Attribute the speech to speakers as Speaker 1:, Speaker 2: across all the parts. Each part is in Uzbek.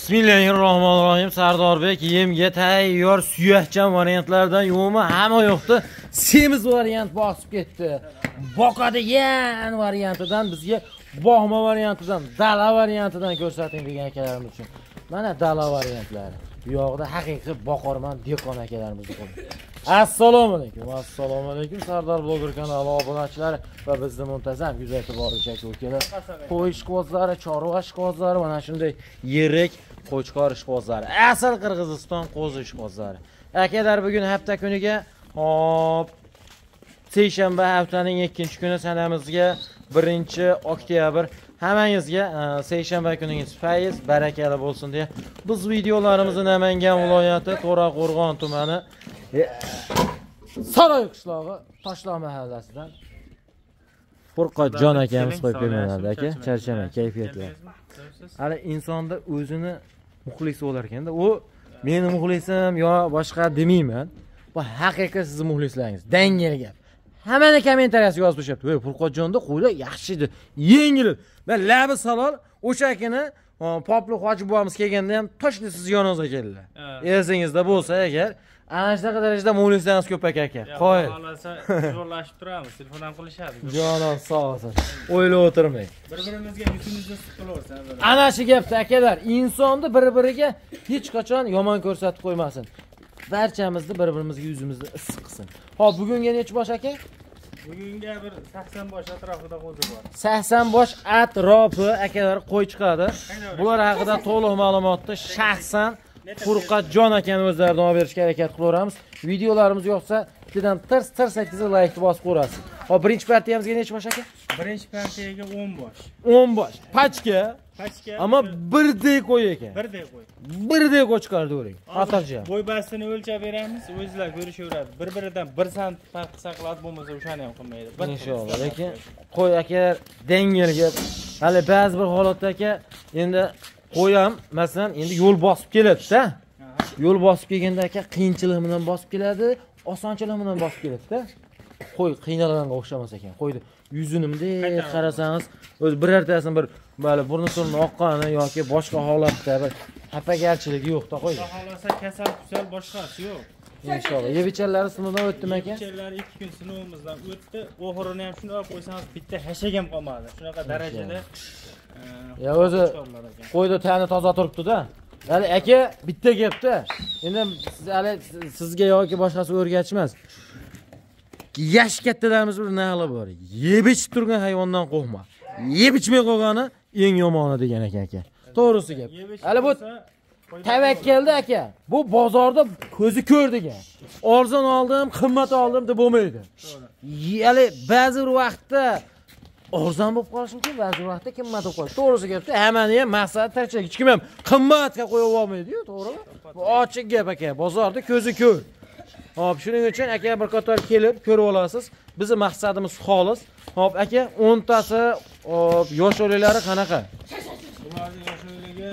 Speaker 1: Bismillahirrohmanirrohim. Sardorbek yemga tayyor suyakchan variantlardan yo'qmi? Hamma yo'qdi. Semiz variant bosib ketdi. Boqadigan variantidan bizga boqma variantidan, dala variantidan ko'rsating degan akalarimiz uchun. Mana dala variantlari. Bu yoqda haqiqiy boqorman dehqon akalarimizni qo'ydi. Assalomu alaykum. Assalomu alaykum. Sardor bloger kanali obunachilari va bizni muntazam kuzatib boruvchi aka-ukalar. Qo'y ishqibozlari, chorva ishqibozlari, mana shunday yirik qo'chqor ishqibozlari. Asl Qirg'iziston qo'zi ishqibozlari. Akalar bugun hafta kuniga seshanba haftaning 2-kuni sanamizga 1-oktyabr hammangizga seshanba kuningiz fayz, barakali bo'lsin deya biz videolarimizni Namangan viloyati To'raqo'rg'on tumani Saroy qishlog'i Toshloq mahallasidan Furqatjon akamiz qo'yib berganlar aka, charchamang, kayfiyatlar. Hali insonda o'zini muxlisi bo'lar ekanda, u meni muxlisim yo boshqa demayman. Bu haqiqiy sizning muxlislaringiz. Dangel gap. Hammani kommentariyasiga yozib qo'yibdi. "Voy, Furqatjonda qo'ylar yaxshi edi, yengil." Men labi salol o'sha kuni Popli hoji buvamiz kelganda ham toshli siz yoningizga keldilar. Esingizda bo'lsa agar ana shunaqa darajada muxlislaringiz ko'p aka. Qo'y.
Speaker 2: Xohlasa yo'llashib turamiz, telefon ham qilishadi.
Speaker 1: Jonon sog' olsin. O'ylab o'tirmang.
Speaker 2: Bir-birimizga yuzimizni siqilaversin.
Speaker 1: Ana shu gapda akalar, insonni bir-biriga hech qachon yomon ko'rsatib qo'ymasin. Barchamizni bir-birimizga yuzimizni issiq qilsin. Hop, bugunga necha bosh aka?
Speaker 2: Bugunga bir 80 bosh atrofida qo'zi bor.
Speaker 1: 80 bosh atrofi akalar qo'y chiqadi. Bular haqida to'liq ma'lumotni shaxsan Furqatjon akani o'zlaridan olib berishga harakat qilaveramiz. Videolarimiz yoqsa bittadan tirs 8 laykni bosib qo'yasiz. Hop, birinchi partiyamizga necha bosh aka?
Speaker 2: Birinchi partiyaga 10 bosh.
Speaker 1: 10 bosh. Pachka. Ama birdek qo'y ekan.
Speaker 2: Birdek qo'y.
Speaker 1: Birdek qo'y chiqardavering. Xotirjam.
Speaker 2: Bo'y bastini o'lchab beramiz, o'zingizlar ko'rishaveradi. Bir-biridan 1 sant farq qilsa qiladi, bo'lmasa o'shani ham qilmaydi.
Speaker 1: Inshaalloh. Lekin qo'y akalar dengilga hali ba'zi bir holatda aka endi qo'y ham masalan endi yo'l bosib keladi-da. Yo'l bosib kelganda aka qiyinchilik bilan bosib keladi, osonchilik bilan bosib keladi-da. Qo'y qiynalganga o'xshamas ekan. Qo'yni yuzini bunday qarasangiz, o'z birartasini bir bali burni-surnni oqqani yoki boshqa holatda bir xafagarchiligi yo'q-da qo'y.
Speaker 2: Xohlasa kasal boshqasi yo'q.
Speaker 1: Inshaalloh. Yevichalari sinovdan o'tdimi aka?
Speaker 2: Yevichalari 2 kun sinovimizdan o'tdi. Oxirini ham shuni olib qo'ysangiz bitta hashak ham qolmadi. Shunaqa darajada
Speaker 1: ya o'zi qo'yda tani toza turibdi-da. Hali aka bitta gapda. Endi hali sizga yoki boshqasi o'rgatishmas. Yash kattalarimiz bir naqli bor. Yeb ichib turgan hayvondan qo'rqma. Yeb ichmay qolgani eng yomoni degan aka. To'g'risi gap. Hali bu tavakkalda aka. Bu bozorda ko'zi ko'r degan. Arzon oldim, qimmat oldim deb bo'lmaydi. Hali ba'zi bir vaqtda arzon bo'lib qolishi mumkin, ba'zi bir vaqtda qimmat bo'lib qolishi. To'g'risi gapda hammani ham maqsad tarchak. Hech kim ham qimmatga qo'yib olmaydi-yu, to'g'rimi? Bu ochiq gap aka. Bozorda ko'zi ko'r. Hop, shuning uchun aka bir qator kelib ko'rib olasiz. Bizning maqsadimiz xolis. Hop, aka 10 tasi yosh o'liklari qanaqa?
Speaker 2: Bularning yosh o'yligi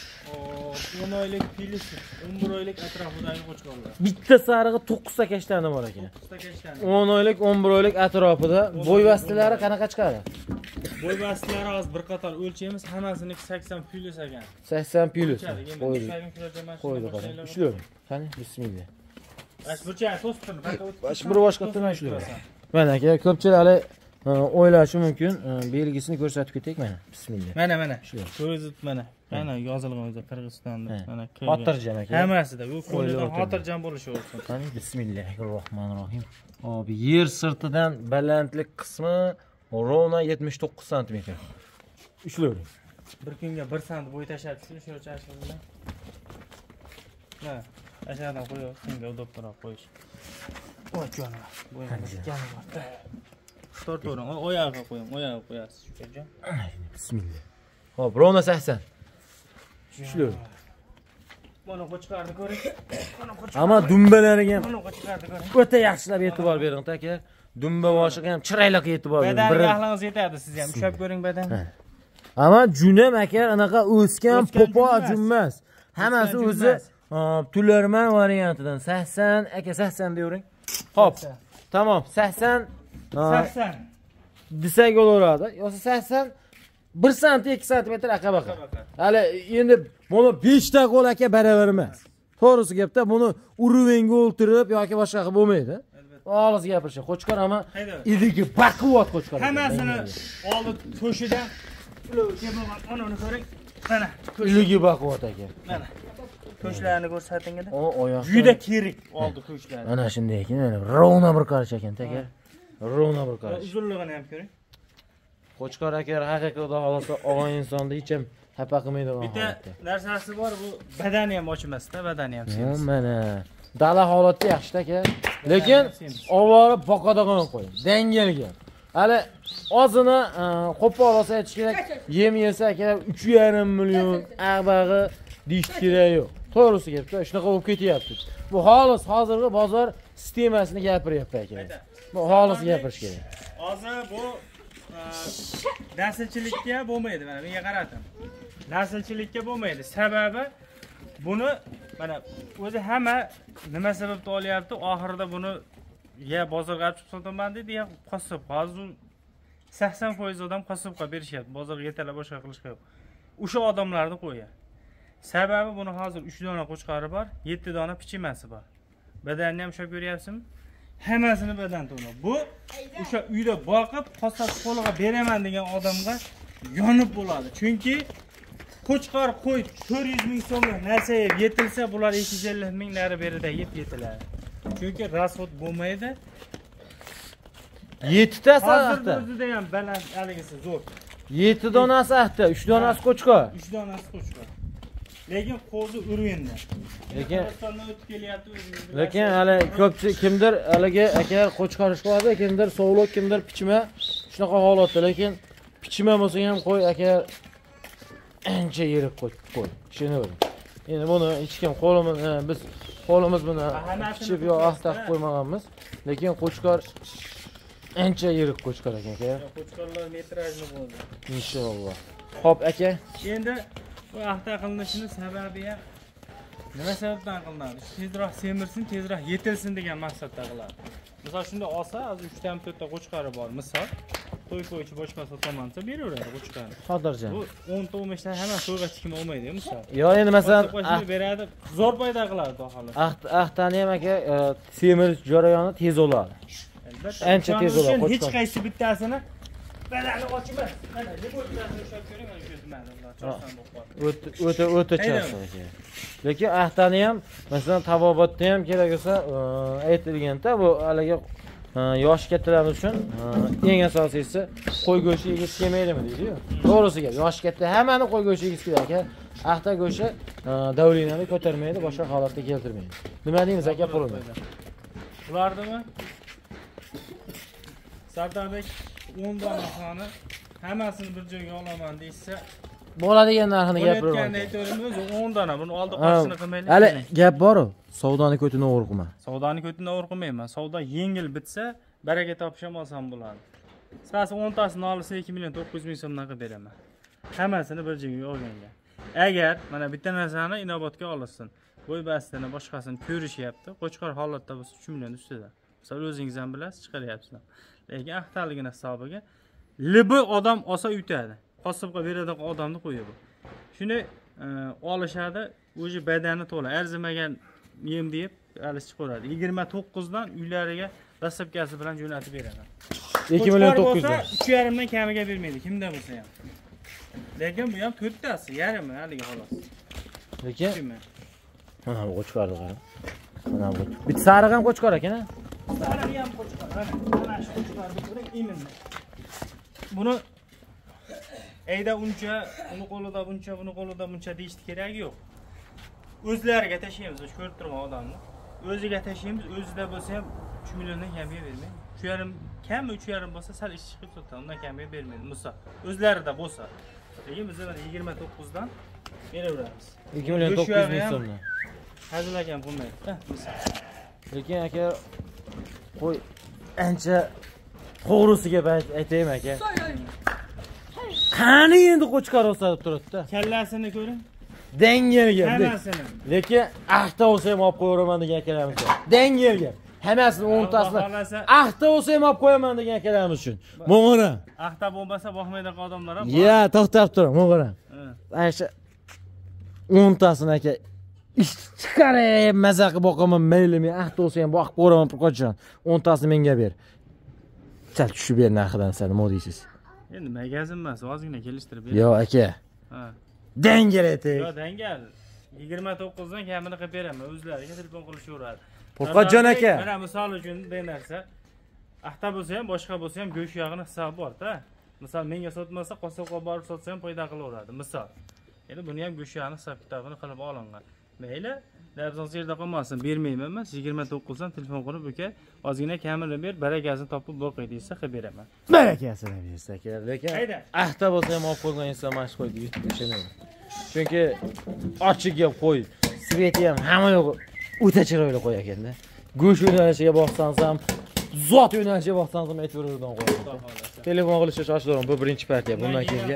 Speaker 2: 10 oylik pilis, 11 oylik atrofidagi qo'chqorlar.
Speaker 1: Bitta sarig'i 9 ta kashtani bor ekan.
Speaker 2: 9 ta kashtani.
Speaker 1: 10 oylik, 11 oylik atrofida bo'y vastilari qanaqa chiqadi?
Speaker 2: Bo'y vastilari hozir bir qator o'lchaymiz, hammasini 80 pilis ekan.
Speaker 1: 80 pilis. Qo'ydi.
Speaker 2: Qo'ydi.
Speaker 1: Ishlayver. Qani, bismillah.
Speaker 2: Burchak to'stirni,
Speaker 1: bir boshqa turmay ishlayver. Mana aka, ko'pchilik hali o'ylashi mumkin. Belgisini ko'rsatib ketaylik mana. Bismillah.
Speaker 2: Mana. Ko'zit mana. Mana yozilgan o'zi Qirg'izistonda. Mana
Speaker 1: xotirjam aka.
Speaker 2: Hammasida bu qo'lida xotirjam bo'lishi uchun.
Speaker 1: Qani, bismillahirrohmanirrohim. Hop, yer sirtidan balandlik qismi rovna 79 sm. Ishlayver.
Speaker 2: Bir kunga 1 sant bo'y tashab tushirish o'lchashi bilan. Mana aşağıdan koyuyor, şimdi doktora koyuyor. Oy canım, canım. Torturun, oyağa koyun, oyağa koyarsın şu çocuğa.
Speaker 1: Bismillah. Hop, rovna 80. Şuyor.
Speaker 2: Bunu qo'chqarni ko'ring.
Speaker 1: Ama dumbalariga ham
Speaker 2: Bunu qo'chqarni ko'ring.
Speaker 1: o'ta yaxshilab e'tibor bering, aka. Dumba boshiga ham chiroyli e'tibor bering.
Speaker 2: Badan ahlingiz yetadi, siz ham ushlab ko'ring badan.
Speaker 1: Ama junam aka, anaqa o'sgan popo emas. Hammasi o'zi Tularman variantidan 80 aka 80 deyvering. Hop. Tamam, 80 desak bo'laveradi. Yo'qsa 80 1 sant 2 santimetr aqabaqa. Hali endi Buni 5 ta qo'l aka baravar emas. To'g'risi gapda buni uruvenga o'ltirib yoki boshqa qilib bo'lmaydi. Olis gapirishing. Qo'chqor ama idiki baquvvat qo'chqor.
Speaker 2: Hammasini oldi to'shidan uni ko'ring. Mana
Speaker 1: iligi baquvvat aka.
Speaker 2: Mana to'shlarni ko'rsatingda.
Speaker 1: Oyoq.
Speaker 2: Juda kerak oldi to'shlar.
Speaker 1: Mana shunday ekan, rovna bir qarash ekan aka. Rovna bir qarash.
Speaker 2: Uzunligini ham ko'ring.
Speaker 1: Qo'chqor aka haqiqiy xudo xolasa og'ay insonni hech ham xafa qilmaydigan.
Speaker 2: Bitta narsasi bor, bu badani ham ochmasda, badani ham semiz.
Speaker 1: Mana dala holatda yaxshi aka. Lekin ovora boqadigan qo'ying. Dangalgan. Hali ozini qo'pol olsa aytish kerak, yem yesa aka 3,5 million ag'bag'i deyish kerak yo'q. To'g'risi gapda shunaqa bo'lib ketyapti. Bu xolis hozirgi bozor sistemasini gapiryapti aka. Bu xolis gapirish kerak.
Speaker 2: Hozir bu naslchilikka bo'lmaydi, mana menga qarating. Naslchilikka bo'lmaydi. Sababi buni mana o'zi hamma nima sababda olyapti? Oxirida buni ya bozorga olib chiqib sotaman deydi, ya qassob. Hozir 80% odam qassobga berishyapti. Bozorga yetalab boshqa qilishga yo'q. O'sha odamlarni qo'ya. Sababi buni hozir 3 dona qo'chqari bor, 7 dona pichimasi bor. Badanni ham ushlab ko'ryapsizmi? Hammasini badan to'lab. Bu o'sha uyda boqib, qassob qo'liga beraman degan odamga yonib bo'ladi. Chunki qo'chqor qo'y 400 ming so'mlik narsaga yetilsa, bular 250 ming nari berida yetiladi. Chunki rasxod bo'lmaydi.
Speaker 1: 7 ta sahta.
Speaker 2: Hozir o'zida ham baland haligisi zo'r.
Speaker 1: 7 donasi ahta, 3 donasi qo'chqor.
Speaker 2: 3 donasi qo'chqor. Lekin qo'zi urganda.
Speaker 1: Lekin hali ko'pchilik kimdir haligi aka qo'chqarish qiladi, kimdir sovliq, kimdir pichma shunaqa holatda. Lekin pichma bo'lsa ham qo'y aka ancha yirik qo'y. Tushunavering. Endi buni hech kim biz qo'limiz buni pichib yo ahta qilib qo'ymaganmiz. Lekin qo'chqor ancha yirik qo'chqor ekan aka.
Speaker 2: Qo'chqorlar metrajli bo'ldi.
Speaker 1: Inshaalloh. Xo'p aka.
Speaker 2: Endi bu ahta qilinishini sababi ham nima sababdan qilinadi? Tezroq semirsin, tezroq yetilsin degan maqsadda qiladi. Misol shunda olsa, hozir 3 ta 4 ta qo'chqari bor. Misol to'y qo'yichi boshqa sotamansa beraveradi qo'chqarni.
Speaker 1: Xotirjam.
Speaker 2: Bu 10 ta 15 ta hamma to'yga chiqim olmaydi, misol.
Speaker 1: Yo, endi masalan
Speaker 2: beradi, zo'r paydo qiladi xolos.
Speaker 1: Ahtani ham aka semirish jarayoni tez bo'ladi. Ancha tez bo'ladi qo'chqor.
Speaker 2: Hech qaysi bittasini badani ochmas. Mana liboslarni ushlab ko'ring, mana shu nimani.
Speaker 1: O'ta chaqsa aka. Lekin ahtani ham masalan tabobatda ham kerak bo'lsa aytilganda bu haliga yosh kattalarimiz uchun eng asosiysi qo'y go'shti yegisi kelmaydimi deydi-ku. To'g'risi gap. Yosh katta hammani qo'y go'shti yegisi keladi aka. Ahta go'shti davleniyani ko'tarmaydi, boshqa holatga keltirmaydi. Nima deymiz aka pulini?
Speaker 2: Ulardimi? Sardarbek 10 dona xoni hammasini bir joyga olaman deysa,
Speaker 1: bo'ladigan narxini gapirib
Speaker 2: o'tgan aytaveraman, o'zi 10 dona, buni oldi qo'shini qilmaylik.
Speaker 1: Hali gap bor-ku, savdoni ko'tini o'g'ri qilma.
Speaker 2: Savdoni ko'tini o'g'ri qilmayman. Savdo yengil bitsa, baraka topish ham oson bo'ladi. Sizlar 10 tasini olsa 2 million 900 ming so'mdan qilib beraman. Hammasini bir joyga olganga. Agar mana bitta narsani inobatga olinsin, bo'y bastini boshqasini ko'rishyapti, qo'chqor holatda bo'lsa 3 million ustida. Misol o'zingiz ham bilasiz, chiqaryapsizlar. Lekin ahtaligini hisobiga libi odam olsa uytadi. Qassobga beradigan odamni qo'yib bu. Shuni olishadi, o'zi badani to'la, arzimagan yem deb alish chiqaradi. 29 dan uylariga dastlabkasi bilan jo'natib beradi.
Speaker 1: 2 million 900 dan.
Speaker 2: 3,5 dan kamiga bermaydi, kimda bo'lsa ham. Lekin bu ham 4 tasi, yarimi haliga xolos.
Speaker 1: Lekin mana bu qo'chqorni qarang. Mana bu. Bitta sariq ham qo'chqor ekan-a?
Speaker 2: Sariq ham qo'chqor. Mana shu qo'chqorni ko'ring, iminni. Buni ayda uncha, uni qo'lida buncha, buni qo'lida buncha deyish kerak yo'q. O'zlariga tashlaymiz, o'sha ko'rib turgan odamni. O'ziga tashlaymiz, o'zida bo'lsa ham 3 milliondan kamiga bermaydi. 3,5 kam 3,5 bo'lsa sal ish chiqib sotadi, undan kamiga bermaydi. Misol, o'zlarida bo'lsa. Lekin biz mana 29 dan beraveramiz.
Speaker 1: 2 million 900 ming so'mdan.
Speaker 2: Hazilakam bo'lmaydi, misol.
Speaker 1: Lekin aka qo'y ancha to'g'risiga aytaymi aka. Qani endi qo'chqor o'sib turibdi.
Speaker 2: Kallasini ko'ring.
Speaker 1: Dangelgan.
Speaker 2: Hammasini.
Speaker 1: Lekin ahta olsa ham olib qo'yaman degan akalarimiz bor. Dangelgan. Hammasini 10 tasini ahta olsa ham olib qo'yaman degan akalarimiz uchun. Mo'g'ira.
Speaker 2: Ahta bo'lmasa boqmaydigan odamlar ham bor.
Speaker 1: Ya, to'xtab tur, mo'g'ira. Aysha 10tasini aka ish chiqarib maza qilib boqaman, mayli men ahd bo'lsa ham boqib ko'raman Furqatjon. 10tasini menga ber. Sal tushib ber narxidan sal, nima deysiz?
Speaker 2: Endi magazin emas, ozgina kelishtirib ber.
Speaker 1: Yo aka.
Speaker 2: Ha.
Speaker 1: Dangal ayting.
Speaker 2: Yo dangal. 29 dan kamini qilib beraman, o'zlariga telefon qilishaveradi.
Speaker 1: Furqatjon aka.
Speaker 2: Mana misol uchun bunday narsa ahta bo'lsa ham, boshqa bo'lsa ham go'sht yog'ini hisobi bor-da. Misol menga sotmasa, qassobga borib sotsa ham foyda qilaveradi, misol. Endi buni ham go'sht yog'ini hisob kitobini qilib olingan. Mayli, dabzon yerda qolmasin, bermayman emas, 29 dan telefon qilib, "Uka, ozgina kamini ber, barakasini topib boqay" desa, qilib beraman.
Speaker 1: Barakasini bersa aka, lekin ahda bo'lsa ham olib qo'ygan inson mashq qo'ydi, yutishmaydi. Chunki ochiq gap qo'y, sveti ham hamma yo'q o'ta chiroyli qo'y ekanda. Go'sht yo'nalishiga boqsangiz ham, zot yo'nalishiga boqsangiz ham aytveradigan qo'y. Telefon qilishga shoshilaman, bu birinchi partiya. Bundan keyingi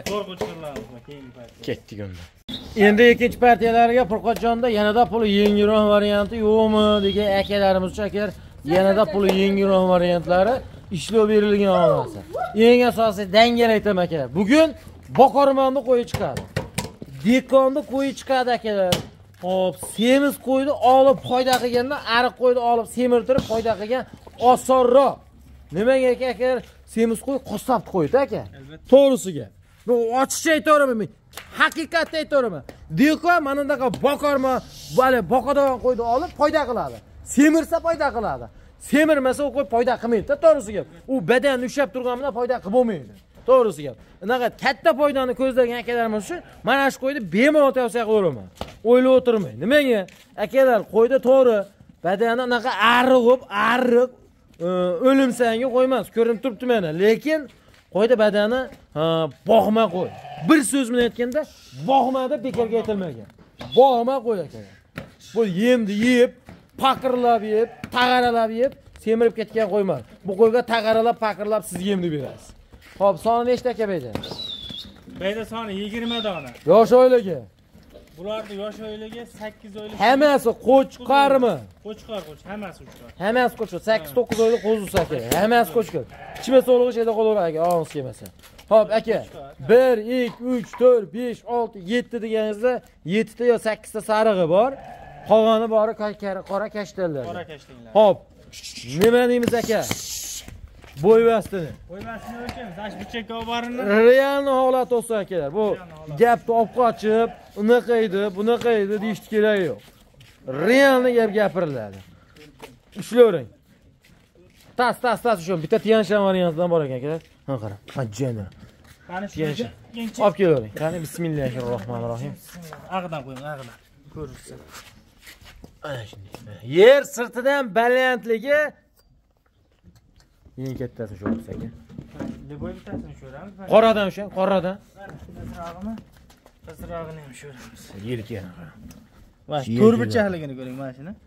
Speaker 1: ketdik unda. Endi ikkinchi partiyalarga Furqatjonda yanada puli yengilroq varianti yo'qmi degan akalarimiz uchun agar yanada puli yengilroq variantlari ishlov berilgan olmasa. Eng asosiy dangal aytaman akalar. Bugun boqormonni qo'yi chiqadi. Dekonni qo'yi chiqadi akalar. Hop, semiz qo'yni olib foyda qilganda ariq qo'yni olib semirtirib foyda qilgan osonroq. Nimaga akalar? Semiz qo'y qassobni qo'ydi aka. To'g'risiga. Bu ochiqcha aytaveraman. Haqiqatni aytaveraman. Dekon mana bunaqa boqorma, vale boqadigan qo'yni olib foyda qiladi. Semirsa foyda qiladi. Semirmasa u qo'y foyda qilmaydi, to'g'risiga. U badanni ushlab turganida foyda qilib bo'lmaydi. To'g'risiga. Unaqa katta foydani ko'zlagan akalarimiz uchun mana shu qo'yni bemalol tavsiya qilaman. O'ylab o'tirmang. Nimaga? Akalar qo'yda to'g'ri badani unaqa arriq o'limsanga qo'ymas, ko'rinib turibdi mana. Lekin qo'yda badani bog'ma qo'y. Bir so'z bilan aytganda, bog'ma deb bekorga aytilmagan. Bog'ma qo'y akalar. Bu yemni yeb, paqirlab yeb, tag'aralab yeb, semirib ketgan qo'ymas. Bu qo'yga tag'aralab, paqirlab siz yemni berasiz. Xo'p, soni nechta aka beyda?
Speaker 2: Beyda soni 20 dona.
Speaker 1: Yosh oilaga.
Speaker 2: Bularni yosh oilaga 8 oylik.
Speaker 1: Hammasi qo'chqarmi?
Speaker 2: Qo'chqar, hammasi qo'chqar.
Speaker 1: Hammasi qo'chqar. 8-9 oylik qo'zusi aka. Hammasi qo'chqar. Ichma sog'lig'i şeyda qolaveradi aka, og'iz kelmasa. Xo'p aka, 1 2 3 4 5 6 7 deganingizda 7 ta yo 8 ta sarig'i bor. Qolgani bori qora kashtanlar.
Speaker 2: Qora kashtanlar.
Speaker 1: Xo'p. Nima deymiz aka? Bo'yvastini.
Speaker 2: Bo'yvastini o'lchaymiz. Ash buchakka olib borini.
Speaker 1: Realni holat olsa akalar. Bu gapni olib qochib, unaqa edi, bunaqa edi deyish kerak yo'q. Realni gap gapiriladi. Ushlavering. Tas shu bitta tiyanshan variantidan bor ekan akalar. Ha qarang. Majjana.
Speaker 2: Qani shu
Speaker 1: olib kelavering. Qani bismillahirrohmanirrohim.
Speaker 2: Ag'idan qo'ying, ag'idan. Ko'rursiz.
Speaker 1: Ana shunday. Yer sirtidan balandligi eng kattasi shu bo'lsa aka.
Speaker 2: Liboy bittasini sho'ramiz.
Speaker 1: Qoradan o'sha, qoradan.
Speaker 2: Qizrog'ini ham sho'ramiz.
Speaker 1: Yelkani.
Speaker 2: Mana shu to'rtburchakligini ko'ring mana shuni.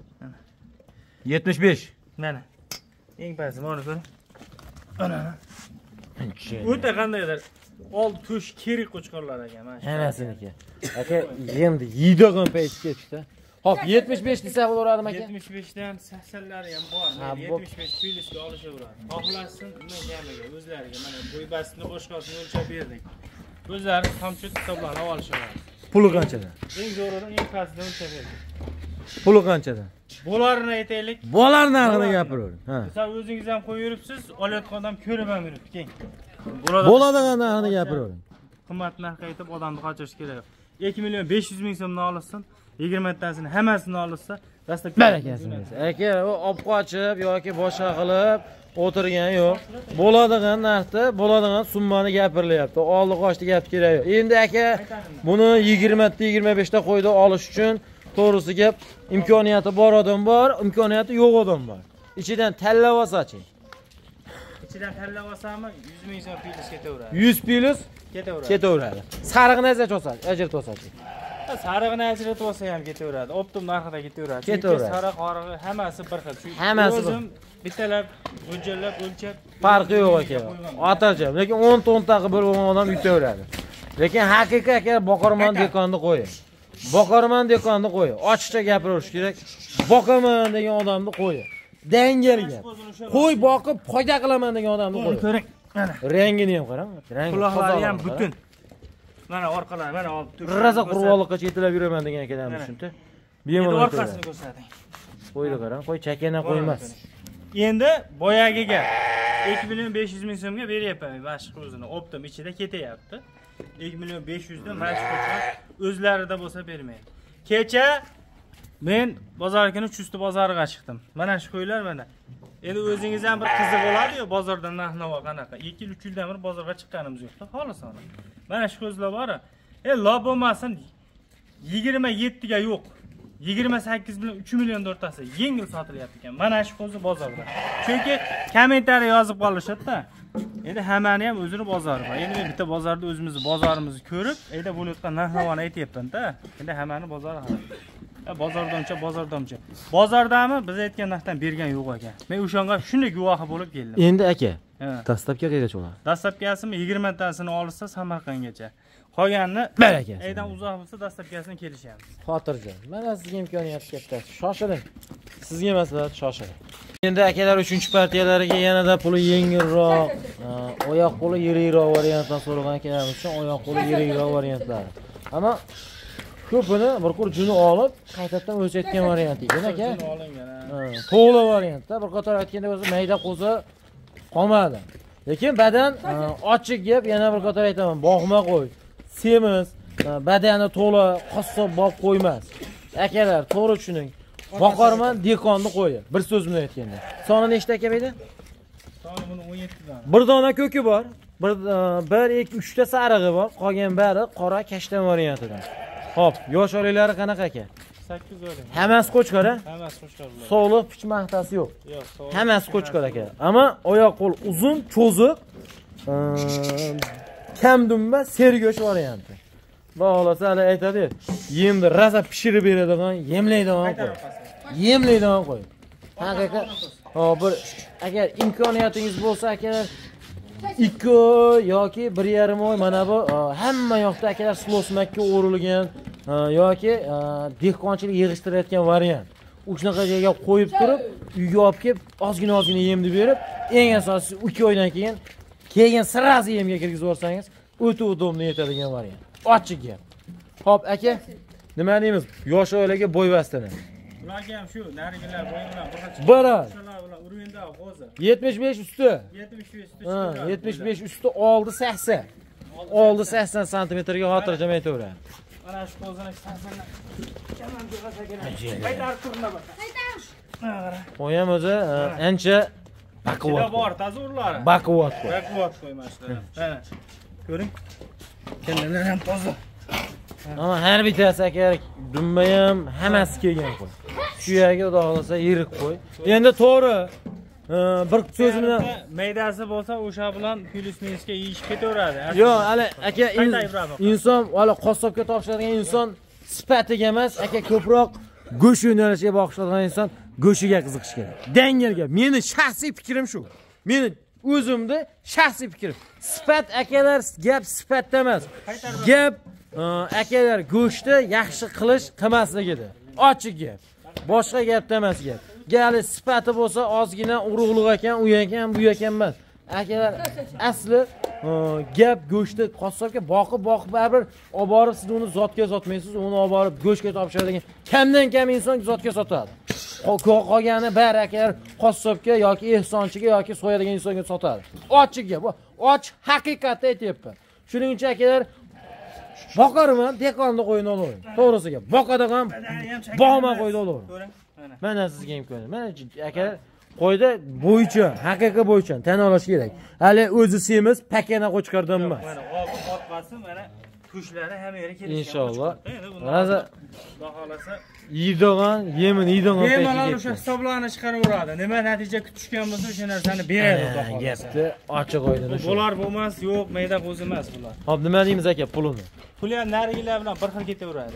Speaker 1: 75.
Speaker 2: Mana. Eng pasti mana ko'ring. Ana. O'ta qandaydir old tush kerak qo'chqorlar ekan mana shu.
Speaker 1: Hanasiniki. Aka, yemdi, yeydigan payti ketdi. Hop, 75 desa bo'laveradimi aka?
Speaker 2: 75 dan 80lari ham bor. 75 plyusga olishaveradi. Xohlasin, undan kamiga o'zlariga mana bo'ybastini boshqasini o'lchab berdik. O'zlari tomchi hisoblanib olishaveradi.
Speaker 1: Puli qanchadan?
Speaker 2: Eng zo'ridan eng pastidan o'lchab berdik.
Speaker 1: Puli qanchadan?
Speaker 2: Bolarini aytaylik.
Speaker 1: Bolar narxini gapiravering. Ha.
Speaker 2: Siz o'zingiz ham qo'yib yuribsiz, olayotgan odam ko'rib ham yuribdi, keng.
Speaker 1: Bo'ladigan narxini gapiravering.
Speaker 2: Qimmat narxga aytib odamni qochirish kerak. 2 million 500 ming so'mdan olsin. 20 tasini hammasini olsa, dastlab
Speaker 1: barakasini bersin. Aka, u olib qochib yoki boshqa qilib o'tirgan yo'q. Bo'ladigan narxda, bo'ladigan summani gapirilyapti. Oldi qochdi gap kerak yo'q. Endi aka, buni 20 ta 25 ta qo'yda olish uchun to'g'risi gap imkoniyati bor odam bor, imkoniyati yo'q odam bor. Ichidan tanlab olsa-chi.
Speaker 2: Ichidan tanlab olsami 100 ming so'm plyus ketaveradi.
Speaker 1: 100 plyus
Speaker 2: ketaveradi.
Speaker 1: Sariqni ajratib olsa-chi.
Speaker 2: Sariqni ajratib olsa ham ketaveradi. Optim narxida ketaveradi. Sariq, qorig'i hammasi bir xil.
Speaker 1: Hammasi
Speaker 2: o'zim bittalab, mo'ljallab, o'lchab
Speaker 1: farqi yo'q aka. Otacha, lekin 10 to'nta qilib bo'lgan odam yutaveradi. Lekin haqiqiy aka boqorman dekonni qo'y. Boqorman dekonni qo'y. Ochiqcha gapirish kerak. Boqaman degan odamni qo'y. Dangalga. Qo'y boqib foyda qilaman degan odamni qo'y.
Speaker 2: Ko'ring.
Speaker 1: Rangini ham qarang.
Speaker 2: Quloqlari ham butun. Mana orqalari mana olib turib.
Speaker 1: Raza qurbonlikqa yetilab yuraman degan akalarimiz shunta. Bemalol
Speaker 2: orqasini ko'rsating.
Speaker 1: Qo'ydi qarang, qo'y chakana qo'ymas.
Speaker 2: Endi boyagiga 2.500.000 so'mga beryapman mashq o'zini. Optim ichida ketyapti. 2.500.000 dan mashq qo'shib o'zlarida bo'lsa bermaydi. Kecha men bozor kuni Chusti bozoriga chiqdim. Mana shu qo'ylar mana. Endi o'zingiz ham bir qiziq bo'ladi-yu, bozordan narx-navo qanaqa. 2-3 yildan beri bozorga chiqqanimiz yo'q-da, xolisona. Mana shu qo'zlar bor. Lob bo'lmasin 27 ga yo'q. 28 bilan 3 million o'rtasi yengil sotilyapti ekan. Mana shu qo'zi bozorda. Chunki kommentariy yozib qolishadi-da. Endi hammani ham o'zini bozori bor. Endi men bitta bozorda o'zimizni bozorimizni ko'rib, ayda bo'layotgan narx-navoni aytayapman-da. Endi hammani bozori ham. Bozordamcha. Bozordami biz aytgan narxdan bergan yo'q ekan. Men o'shanga shunday guvohi bo'lib keldim.
Speaker 1: Endi aka, dastlabki qayergacha bo'ladi?
Speaker 2: Dastlabkasini 20 tasini olsa Samarqandgacha. Qolganini
Speaker 1: baraka.
Speaker 2: Aydan uzoq bo'lsa dastlabkasini kelishamiz.
Speaker 1: Xotirjam. Mana sizga imkoniyat katta. Shoshiling. Sizga maslahat shoshiling. Endi akalar 3-partiyalariga yanada puli yengilroq, oyoq qo'li yirikroq variantdan so'ragan akalarimiz uchun oyoq qo'li yirikroq variantlari. Ammo ko'pini bir qur juni olib, qaytadan o'lchayotgan variant ekan aka.
Speaker 2: Juni olingan.
Speaker 1: To'g'ri variantda bir qator aytganda bo'lsa mayda qo'zi qolmadi. Lekin badan ochiq gap, yana bir qator aytaman, boqma qo'y. Semiz, badani to'la, qassob boq qo'ymas. Akalar, to'g'ri tushuning. Boqarman dekonni qo'yi. Bir so'z bilan aytganda. Soni nechta aka edi?
Speaker 2: Soni buni 17 dan.
Speaker 1: Bir dona ko'ki bor. 1 2 3 ta sarig'i bor. Qolgan bari qora kashtan variantidan. Xo'p, yosh oliylari qanaqa aka?
Speaker 2: 8 oylik.
Speaker 1: Hammasi qo'chqor a?
Speaker 2: Hammasi qo'chqor bular.
Speaker 1: Sog'liq pichmahtasi yo'q.
Speaker 2: Yo'q, sog'liq.
Speaker 1: Hammasi qo'chqor aka. Ammo oyoq qo'l uzun, cho'ziq, kam dumba, sergo'sh varianti. Xohlasa hali aytadi, yemni raza pishirib beradigan, yemlaydigan qo'y. Yemlaydigan qo'y. Haqiqat, bir agar imkoniyatingiz bo'lsa akalar 2 yoki 1,5 oy mana bu hamma yoqda akalar slosmakka o'rilgan yoki dehqonchilik yig'ishtirayotgan variant. O'shanaqa joyga qo'yib turib, uyga olib kelib, ozgina yemni berib, eng asosiysi 2 oydan keyin sirasi yemga kirgizib yuborsangiz, o'ta udobni yetadigan variant. Ochiq gap. Xo'p, aka, nima deymiz? Yosh oilaga bo'yvastini.
Speaker 2: Ularga ham shu narigilar bo'yinlar
Speaker 1: Barat.
Speaker 2: Shular urenda hozir.
Speaker 1: 75 usti.
Speaker 2: 75 usti.
Speaker 1: 75 usti oldi 80. Oldi 80 santimetrga xotirjam aytaveradi.
Speaker 2: Mana shu qo'zini 80dan kamam bo'lsa kerak. Qaytar turna bor. Qaytar.
Speaker 1: Qo'y ham o'zi ancha baquvvat.
Speaker 2: Bor, tazurlari.
Speaker 1: Baquvvat qo'y.
Speaker 2: Baquvvat qo'ymashlar. Mana. Ko'ring. Kendilar ham toza.
Speaker 1: Ammo har bittasi aka dumba ham hammasi kelgan qo'y. Suyagi xudo xolasa yirik qo'y. Endi to'g'ri bir so'z bilan
Speaker 2: maydasi bo'lsa o'sha bilan plus-minusga yeyishib ketaveradi.
Speaker 1: Yo'q, hali aka inson, hali qassobga topshiradigan inson sifatiga emas, aka ko'proq go'sht yo'nalishiga bag'ishlagan inson go'shiga qiziqish kerak. Dangalga meni shaxsiy fikrim shu. Meni o'zimda shaxsiy fikrim. Sifat akalar gap sifatda emas. Gap akalar go'shtni yaxshi qilish qilmasligida. Ochiq gap. Boshqa gapda emas gap. Gali sifati bo'lsa ozgina urug'liq ekan, u ekan, bu ekan emas. Akalar asli gap go'shtni qassobga boqib baribir olib borib siz uni zotga sotmaysiz, uni olib borib go'shtga topshiradigan kamdan kam inson zotga sotadi. Qolgani bari akalar qassobga yoki ehsonchiga yoki so'yadigan insonga sotadi. Ochiq gap, ochiq haqiqatni aytyapman. Shuning uchun akalar boqarman, dehqonni qo'yini olaman. To'g'risiga boqadigan bog'ma qo'yni olaman. Mana sizga imkoniyat. Mana akalar qo'yda bo'yicha, haqiqiy bo'yicha tan olish kerak. Hali o'zi semiz, pakana qo'chqardan emas.
Speaker 2: Mana otqasi, mana tushlari hamma yerga kelishgan.
Speaker 1: Inshaalloh.
Speaker 2: Mana xohlasa
Speaker 1: yeydigan, yeydigan
Speaker 2: bemalol o'sha hisoblarni chiqaraveradi. Nima natija kutishgan bo'lsa, o'sha narsani beradi xudo xohlasa.
Speaker 1: Gapni ochiq oydin shu.
Speaker 2: Bo'lar bo'lmas, yo'q, mayda qo'zi emas bular.
Speaker 1: Hop, nima deymiz aka pulini?
Speaker 2: Puli ham narigilar bilan bir xil ketaveradi.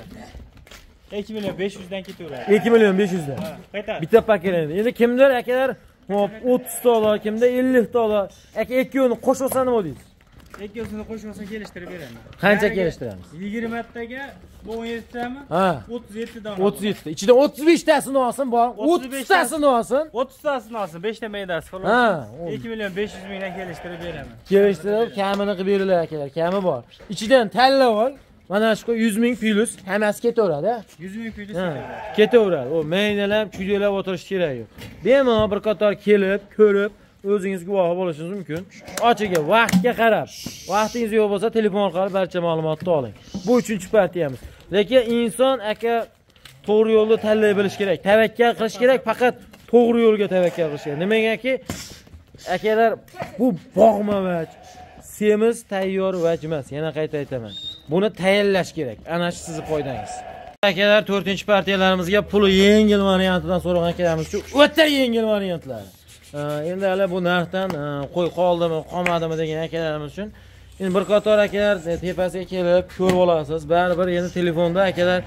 Speaker 2: 2.500.000 dan ketaveradi.
Speaker 1: 2.500.000 dan.
Speaker 2: Qaytar.
Speaker 1: Bitta paketlandi. Endi kimdir akalar, hop 30 dollar, kimda 50 dollar. Aka ikkovini qo'shilsa nima deysiz?
Speaker 2: Ikkisini qo'shib olsa kelishtirib beraman.
Speaker 1: Qancha kelishtiramiz?
Speaker 2: 20 taga bu 17 tami?
Speaker 1: Ha.
Speaker 2: 37 dan.
Speaker 1: 37. Ichidan 35 tasini olsin, bor. 30 tasini olsin.
Speaker 2: 30 tasini olsin, 5 ta maydasi xolos.
Speaker 1: Ha.
Speaker 2: 2 million 500 mingdan kelishtirib beraman.
Speaker 1: Kelishtirib, kamini qilib beringlar akalar, kami bor. Ichidan tanlab ol. Mana shu 100 ming plus hammasi ketaveradi.
Speaker 2: 100 ming plus
Speaker 1: ketaveradi. O maynalab, chuylab o'tirish kerak yo'q. Bemalol bir qator kelib, ko'rib, o'zingiz guvoh bo'lishingiz mumkin. Ochiga, vaqtga qarab. Vaqtingiz yo'q bo'lsa, telefon orqali barcha ma'lumotni oling. Bu 3-partiyamiz. Lekin inson aka to'g'ri yo'lni tanlay bilish kerak. Tavakkal qilish kerak, faqat to'g'ri yo'lga tavakkal qilish kerak. Nimagaki, akalar, bu bog'ma vaj, semiz tayyor vaj emas. Yana qayta aytaman. Buni tayyorlash kerak. Ana shu sizning foydangiz. Akalar 4-partiyalarimizga puli yengil variantidan so'ragan akalarimiz uchun o'ta yengil variantlar. Endi hali bu narxdan qo'y qoldimi, qolmadimi degan akalarimiz uchun endi bir qator akalar tepasiga kelib ko'rib olasiz. Baribir endi telefonda akalar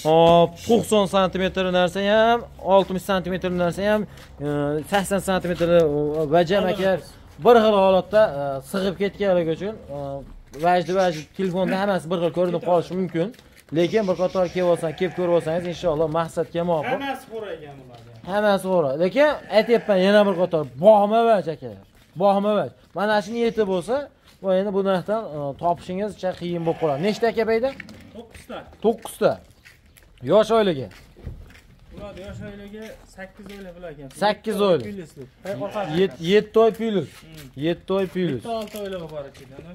Speaker 1: 90 sm narsa ham, 60 sm narsa ham, 80 sm vajam akalar bir xil holatda sig'ib ketganligi uchun vajdi telefonda hammasi bir xil ko'rinib qolishi mumkin. Lekin bir qator kelib ko'rib olsangiz inshaalloh maqsadga muvofiq.
Speaker 2: Hammasi qo'raygan bo'ladi.
Speaker 1: Hammasi to'g'ri. Lekin aytyapman yana bir qator bog'ma vaj akalar. Bog'ma vaj. Mana shuni yetib bo'lsa, bu endi bu narxdan topishingiz juda qiyin bo'lib qoladi. Nechta aka bayda?
Speaker 2: 9 ta.
Speaker 1: 9 ta. Yosh oilaga.
Speaker 2: Ular yosh oilaga 8 oila bilan ekan.
Speaker 1: 8 oila. 7 oy plus. 7 oy plus.
Speaker 2: 6 oila bor ekan.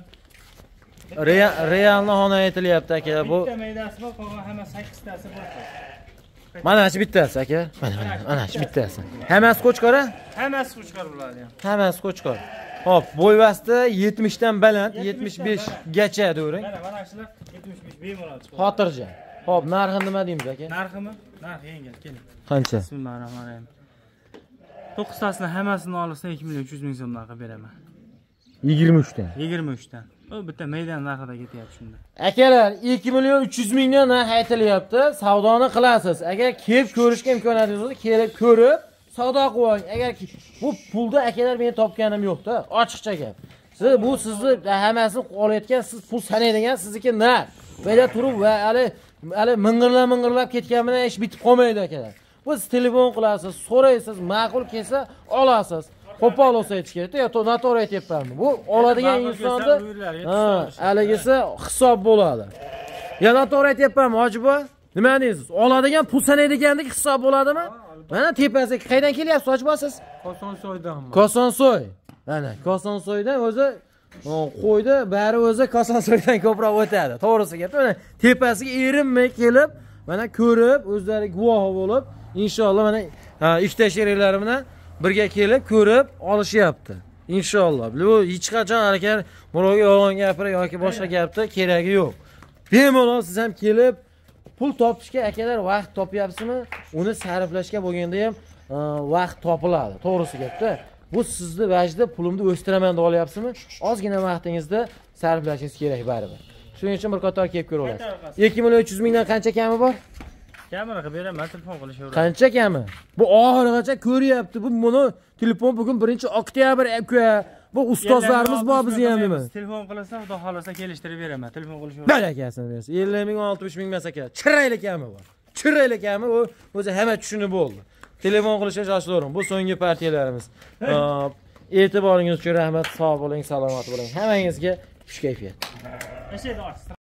Speaker 1: Realni xona aytilyapti aka. Bu
Speaker 2: bitta maydasi bor, qolgan hamma 8 tasi bor.
Speaker 1: Mana shu bittasi aka. Mana shu bittasi. Hammasi qo'chqora?
Speaker 2: Hammasi qo'chqor bo'ladi ham.
Speaker 1: Hammasi qo'chqor. Hop, bo'yvasti 70 dan baland, 75 gacha do'ring.
Speaker 2: Mana shular 75 bemalol chiqadi.
Speaker 1: Xotirjam. Hop, narxi nima deymiz aka?
Speaker 2: Narximi? Narx yengil, keling.
Speaker 1: Qancha?
Speaker 2: Bismillahirrohmanirrohim. 9 tasini hammasini olsa 2 million 300 ming so'mdan qilib beraman.
Speaker 1: 23 dan.
Speaker 2: 23 dan. O bitta meydan narxida ketyapti shunda.
Speaker 1: Akalar, 2 million 300 mingdan narx aytilyapti. Savdoni qilasiz. Agar kelib ko'rishga imkoniyatingiz bo'lsa, kelib ko'rib savdo qiling. Agar bu pulda akalar men topganim yo'q-da, ochiqcha gap. Bu sizni hammasini olayotgan, siz pul sanaydigan sizniki narx. Bunda turib va hali ming'irlab ketgan bilan ish bitib qolmaydi akalar. Bu siz telefon qilasiz, so'raysiz, ma'qul kelsa olasiz. Qo'pol olsa aytishga, yo noto'g'ri aytyapmanmi? Bu oladigan insonni haligisi hisob bo'ladi. Ya noto'g'ri aytyapmanmi, hojiboy? Nima deysiz? Oladigan pul sanaydigandek hisob bo'ladimi? Mana tepasiga qaydan kelyapsiz, hojiboy siz?
Speaker 2: Kosonsoydanmi?
Speaker 1: Kosonsoy. Mana Kosonsoydan o'zi qo'ydi, bari o'zi Kosonsoydan ko'proq o'tadi. To'g'risi gap. Mana tepasiga erinmay kelib, mana ko'rib, o'zlari guvoh bo'lib, inshaalloh mana ikkita sheriklarim bilan birga kelib ko'rib olishyapti. Inshaalloh. Bu hech qachon harakat birovga yolg'on gapira yoki boshqa gapda keragi yo'q. Bemalol siz ham kelib pul topishga akalar vaqt topyapsizmi? Uni sarflashga bo'lganda ham vaqt topiladi. To'g'risi gapda. Bu sizni vajda pulimni o'stiraman deb olyapsizmi? Ozgina vaqtingizni sarflashingiz kerak baribir. Shuning uchun bir qator kelib ko'ra olasiz. 2 million 300 mingdan qancha kami bor?
Speaker 2: Kamera qilib beraman, telefon qilishaveradi.
Speaker 1: Qancha kami? Bu oxirigacha ko'ryapti. Bu buni telefon bugun 1-oktyabr aka. Bu ustozlarimiz bor bizni ham nima?
Speaker 2: Telefon qilsa, xudo xolasa kelishtirib beraman. Telefon qilishaveradi.
Speaker 1: Barakasini bersin. 50 ming, 60 ming emas aka. Chirayli kami bor. Chirayli kami u o'zi hamma tushunib bo'ldi. Telefon qilishga shoshilavering. Bu so'nggi partiyalarimiz. E'tiboringiz uchun rahmat. Sog' bo'ling, salomat bo'ling. Hammangizga xush kayfiyat.